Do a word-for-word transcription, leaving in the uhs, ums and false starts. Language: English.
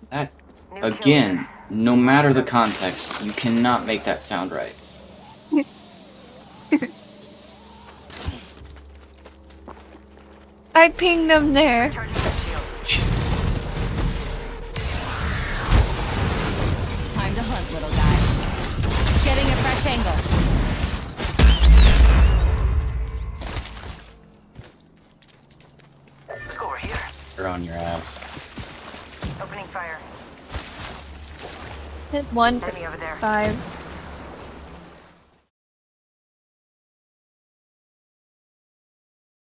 That, again, no matter the context, you cannot make that sound right. I pinged them there. Time to hunt, little guy. Getting a fresh angle. Let's go over here. They're on your ass. Opening fire. Hit one Enemy over there. five.